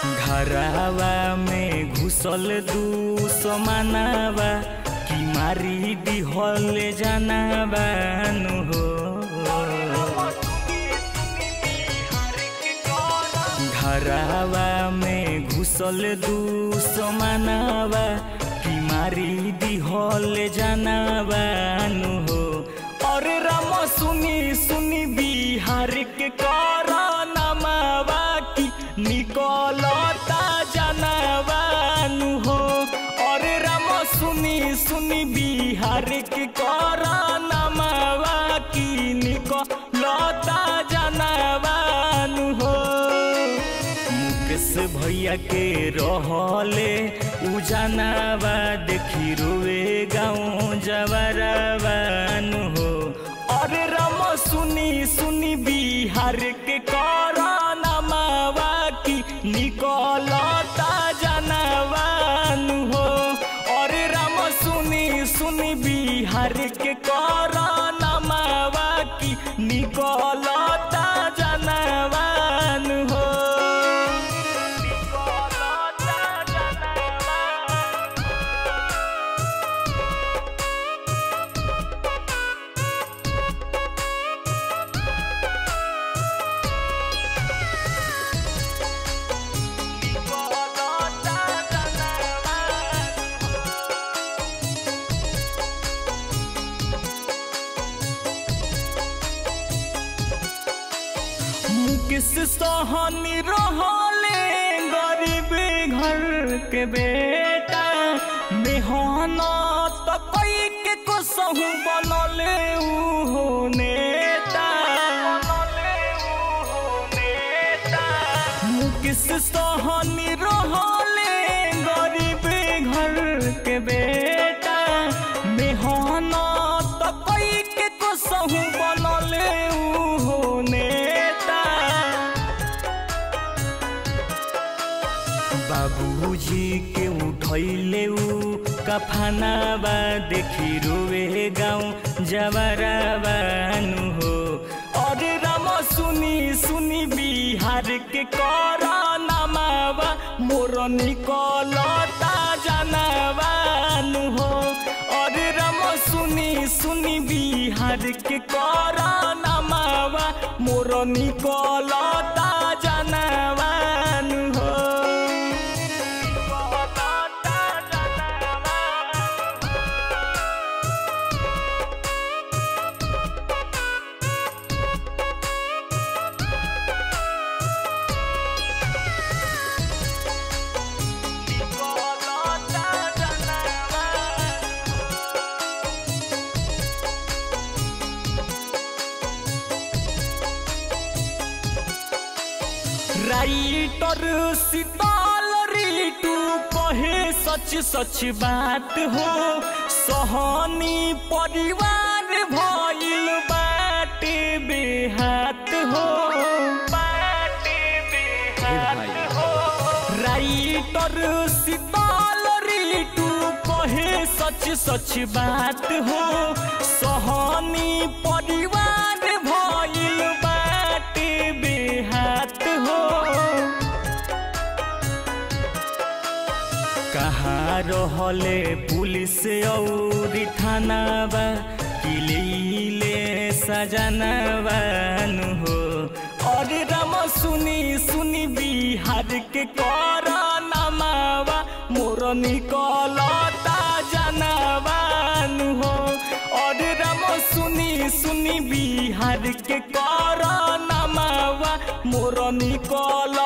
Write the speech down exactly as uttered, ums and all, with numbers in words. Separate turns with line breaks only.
घरावा में घुसल दुश्मनावा कि मारी दिहल जनावा नु हो। घरावा में घुसल दुश्मनावा कि मारी दिहल जनावा नु हो। और राम सुनी सुनी बिहार के करनमावा कि निकलता जनावा नु हो। और राम सुनी सुनी बिहार के करनमावा कि निकलता जनावा नु हो। मुकेश भैया के रहले उजनावा देखी रोवे गाँव जवरवा नु हो। और राम सुनी सुनी बिहार के करनमावा कि निकलता जनावा नु हो। और राम सुनी सुनी बिहार के करनमावा कि निकलता जनावा नु हो। मुकेश सहनी रहले गरीब घर के बेटा मेहनत कई के कसहु बनले उ नेता। मुकेश सहनी रहले गरीब घर के बेटा मेहनत कई के कसहु बनले उ नेता। बाबूजी के उठैले उ कफनावा देखी रोवे गाँव जवरवा नु हो। और राम सुनी सुनी बिहार के करनमावा मोर निकलता जनावा नु हो। और राम सुनी सुनी बिहार के करनमावा मोर निकलता जनावा नु हो। राइटर शीतल ऋतु कहे सच सच बात हो। सहनी परिवार भइल बाटे बेहात हो। राइटर शीतल ऋतु कहे सच सच बात हो। सहनी परिवार भइल बाटे बेहात हो। कहाँ रहले पुलिस और थानावा कि ले सजनावा नु हो। और राम सुनी सुनी बिहार के करनमावा मोर निकलता जनावा नु हो। और राम सुनी सुनी बिहार के करनमावा मोर निकल